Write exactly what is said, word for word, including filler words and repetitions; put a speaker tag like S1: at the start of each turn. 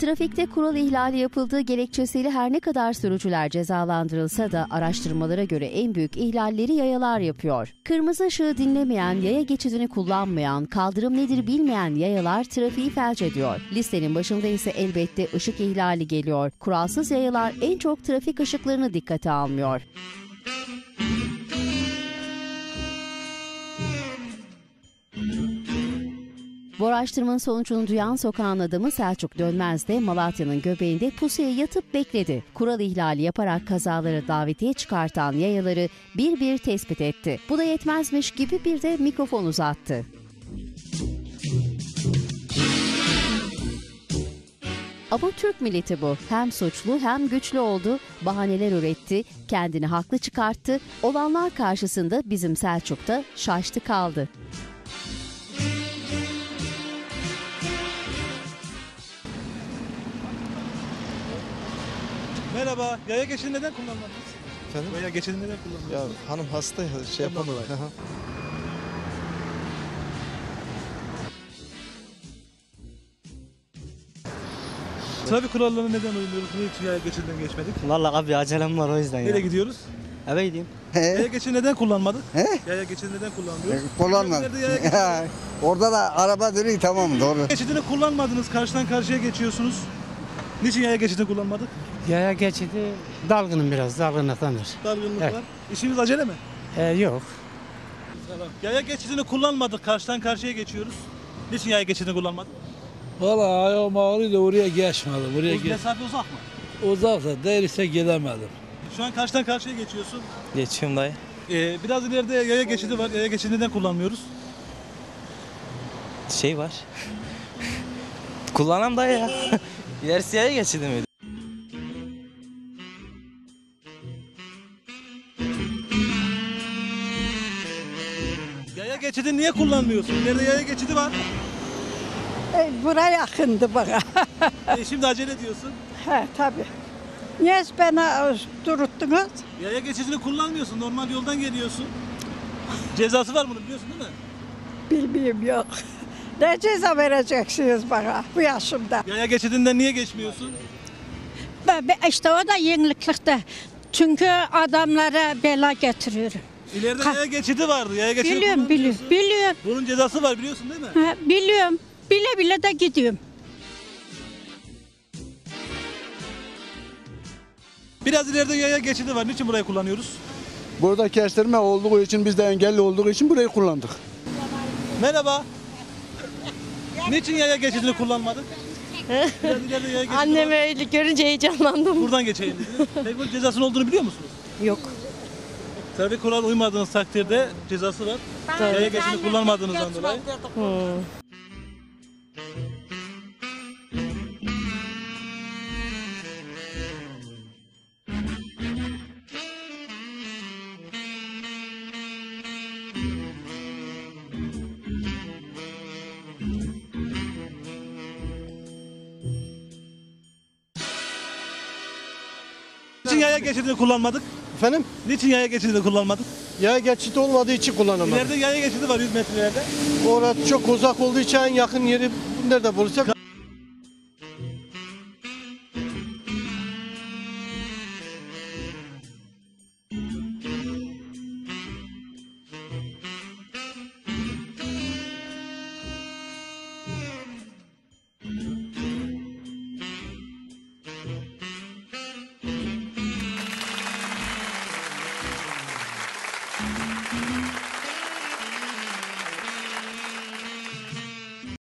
S1: Trafikte kural ihlali yapıldığı gerekçesiyle her ne kadar sürücüler cezalandırılsa da araştırmalara göre en büyük ihlalleri yayalar yapıyor. Kırmızı ışığı dinlemeyen, yaya geçidini kullanmayan, kaldırım nedir bilmeyen yayalar trafiği felç ediyor. Listenin başında ise elbette ışık ihlali geliyor. Kuralsız yayalar en çok trafik ışıklarını dikkate almıyor. Bu araştırmanın sonucunu duyan sokağın adamı Selçuk Dönmez de Malatya'nın göbeğinde pusuya yatıp bekledi. Kural ihlali yaparak kazaları davetiye çıkartan yayaları bir bir tespit etti. Bu da yetmezmiş gibi bir de mikrofon uzattı. Ama Türk milleti bu. Hem suçlu hem güçlü oldu, bahaneler üretti, kendini haklı çıkarttı. Olanlar karşısında bizim Selçuk da şaştı kaldı.
S2: Merhaba, yaya geçidi neden kullanmadınız?
S3: Efendim?
S2: Yaya geçidi neden kullanmadınız?
S3: Ya hanım hasta ya, şey yapamadı.
S2: Trafik kurallarına neden uymuyoruz? Niye hiç yaya geçidinden geçmedik?
S4: Vallahi abi acelem var o yüzden ya.
S2: Nereye gidiyoruz?
S4: Eve gideyim.
S2: Yaya geçidi neden kullanmadık?
S5: He?
S2: Yaya geçidi neden kullanmıyoruz?
S5: Kullanma.
S2: Nerede yaya geçidi?
S5: Ya, orada da araba duruyor, tamam, doğru.
S2: Geçidini kullanmadınız, karşıdan karşıya geçiyorsunuz. Niçin yaya geçidini kullanmadık?
S6: Yaya geçidi dalgınım biraz, dalgınlıktandır.
S2: Dargınlık
S6: Evet.
S2: var. İşimiz acele mi?
S6: Ee, yok.
S2: Tamam. Yaya geçidini kullanmadık, karşıdan karşıya geçiyoruz. Niçin yaya geçidini kullanmadık?
S7: Valla ayağım ağrıyor da oraya geçmedim. Buraya
S2: Bu
S7: geç.
S2: mesafe uzak mı?
S7: Uzaksa değilse gidemedim.
S2: Şu an karşıdan karşıya geçiyorsun.
S4: Geçiyorum dayı.
S2: Ee, biraz ileride yaya geçidi var. Yaya geçidi neden kullanmıyoruz?
S4: Şey var. Kullanam dayı ya. İlerisi yaya geçidi miydi?
S2: Yaya geçidi niye kullanmıyorsun? İleride yaya geçidi var.
S8: E, buraya yakındı bana.
S2: E, şimdi acele ediyorsun.
S8: He tabii. Niye beni e, duruttunuz?
S2: Yaya geçidini kullanmıyorsun. Normal yoldan geliyorsun. Cezası var bunun, biliyorsun değil mi?
S8: Bilmiyorum, yok. Ne ceza vereceksiniz bana bu yaşımda?
S2: Yaya geçidinden niye geçmiyorsun?
S8: Ben, ben- işte o da yeniliklikte. Çünkü adamlara bela getiriyorum.
S2: İleride
S8: Ka-
S2: yaya geçidi vardı. Yaya geçidi
S8: Biliyorum, biliyorum,
S2: kullanmıyorsun.
S8: biliyorum.
S2: Bunun cezası var, biliyorsun değil mi?
S8: Ha, biliyorum. Bile bile de gidiyorum.
S2: Biraz ileride yaya geçidi var. Niçin burayı kullanıyoruz?
S5: Burada kestirme olduğu için, biz de engelli olduğu için burayı kullandık.
S2: Merhaba. Niçin yaya geçidini kullanmadık? Biraz ileride yaya geçidi
S9: Annemi
S2: var.
S9: öyle görünce heyecanlandım.
S2: Buradan geçeyim dediniz. Peki bunun cezasının olduğunu biliyor musunuz?
S9: Yok.
S2: Trafik kuralına uymadığınız takdirde cezası var. Yaya geçidini kullanmadığınızdan dolayı.
S9: Hmm.
S2: Niçin yaya geçidini kullanmadık?
S3: Efendim?
S2: Niçin yaya geçidini kullanmadık?
S3: Yaya geçidi olmadığı için kullanamadım.
S2: İleride yaya geçidi var yüz metrelerde.
S3: Orası çok uzak olduğu için en yakın yeri nerede bulursak